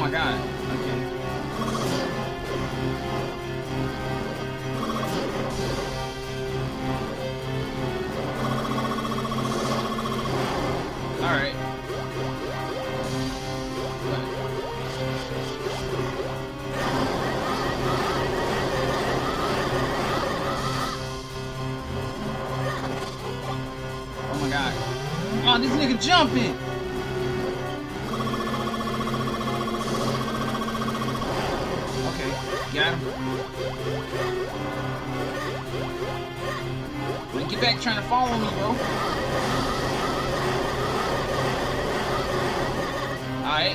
my god. Okay. Alright. Oh my god. Oh, this nigga jumping! Okay, got him. Get back trying to follow me, bro.